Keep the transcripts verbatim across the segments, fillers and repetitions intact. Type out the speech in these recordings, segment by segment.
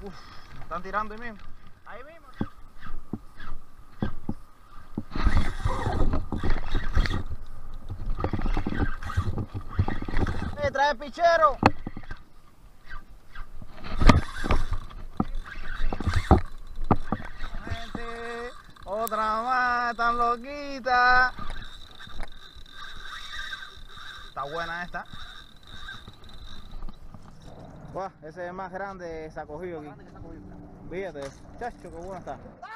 Uf, me están tirando ahí mismo. Ahí mismo. Eh, trae el pichero. Gente, otra más, tan loquita. Está buena esta. Guau, ese es más grande, se ha cogido aquí. Fíjate, chacho, qué bueno está.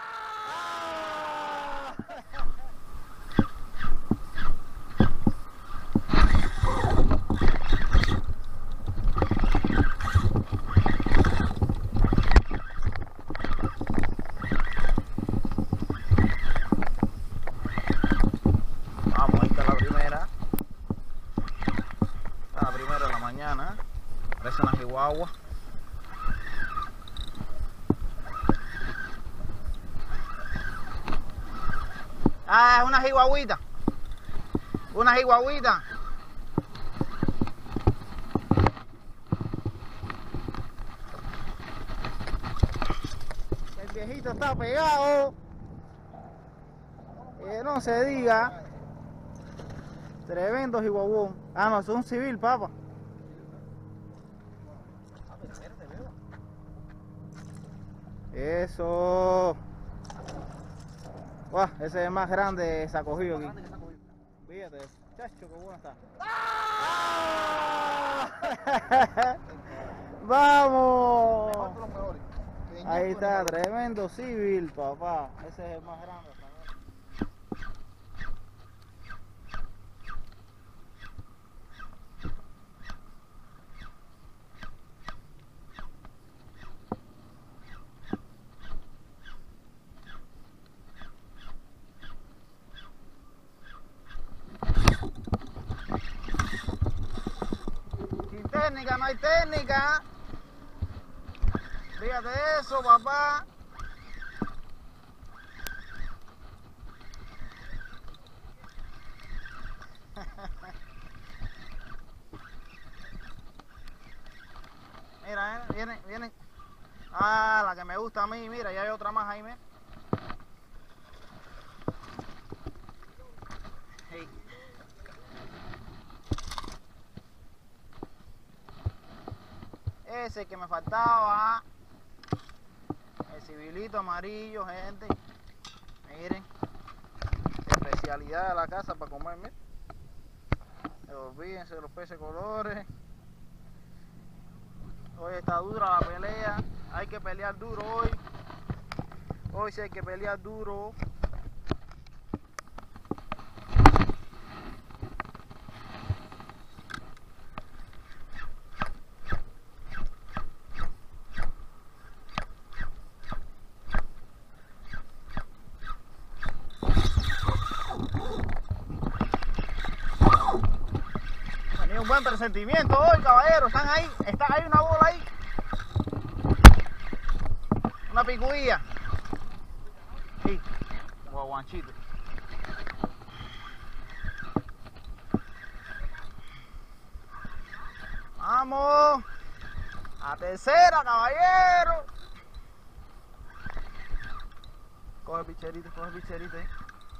Vamos, ahí está la primera. Está la primera de la mañana. Parece una chihuahua. Ah, es una chihuahuita. Una chihuahuita. El viejito está pegado. Que no se diga. Tremendo chihuahuón. Ah, no, es un civil, papá. Eso. Guau, ese es más grande, se ha cogido aquí. Fíjate, chacho, qué bueno está. ¡Vamos! Ahí está, tremendo civil, papá. Ese es el más grande. Sin técnica, no hay técnica. Fíjate eso, papá. Mira, eh, viene, viene. Ah, la que me gusta a mí, mira, ya hay otra más ahí, ¿me? Hey. Ese que me faltaba. El civilito amarillo, gente. Miren. Especialidad de la casa para comer, miren. Olvídense de los peces colores. Hoy está dura la pelea. Hay que pelear duro hoy. Hoy sí hay que pelear duro. Tenía un buen presentimiento hoy, caballero. Están ahí. Está ahí una bola ahí. Una picudilla. Sí. Guaguanchito. Vamos. A tercera, caballero. Coge picherito, coge picherito ahí.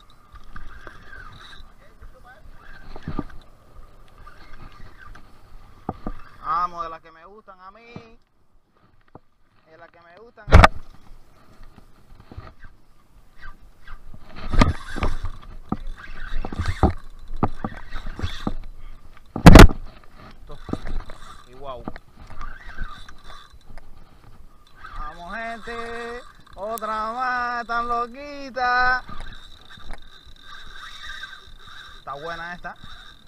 Vamos, de las que me gustan a mí. De las que me gustan a mí. Y wow. Vamos, gente. Otra más, tan loquita. Está buena esta.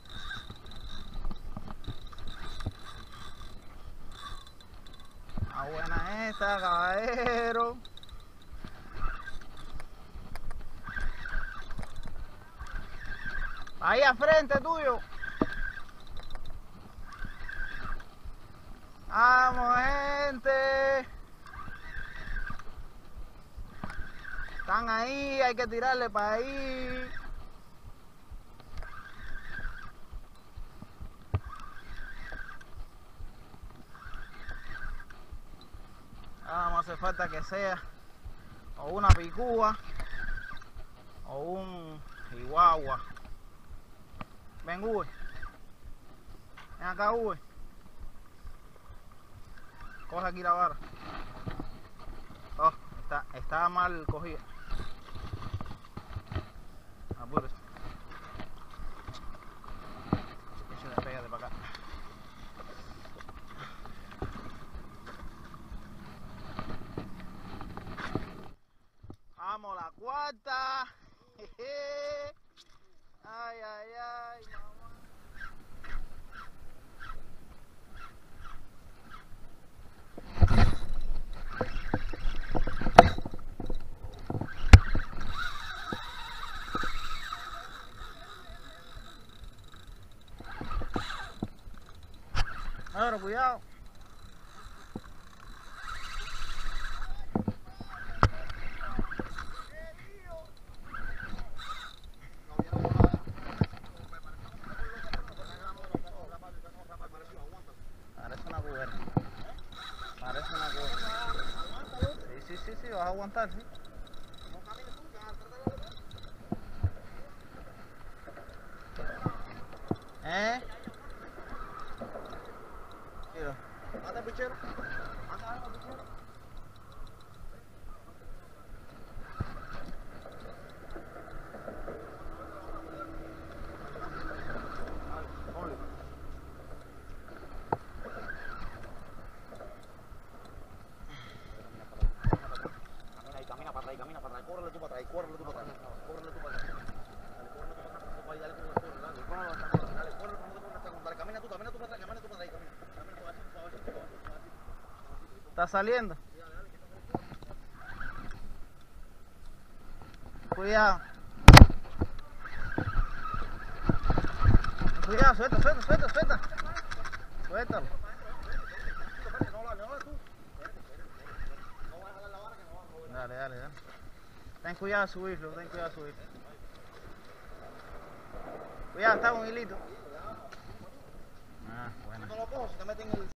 Está buena esta, caballero. Ahí al frente tuyo. Vamos, gente. Están ahí, hay que tirarle para ahí. Vamos. hace falta que sea o una picúa o un chihuahua. Ven, Uwe. Ven acá, Uwe. Coge aquí la vara. Oh, está, está mal cogida. Apúrese. Eso, pégate para acá. Vamos, la cuarta. Ay, ay, ay, mamá. Ahora, cuidado. Parece una cubera. Parece una cubera. Sí, sí, sí, sí, vas a aguantar, sí. ¿Eh? Mira. Anda, pichero. Anda, anda, pichero. Camina para atrás, camina para atrás, córrele tú para atrás, córrele tú para atrás, córrele tú para atrás. Dale, córrele tú para atrás, dale, córrele, dale, córrele, dale, córrele, dale, camina tú, camina tú para atrás, camina tú para atrás, camina. Camina tú así, así, así. ¿Está saliendo? Cuidado. Cuidado, suelta, suelta, suelta, suelta. Suéltalo. Dale, dale, dale. Ten cuidado de subirlo, ten cuidado de subirlo. Cuidado, está con hilito. Ah, bueno. No lo cojo, si te meten el...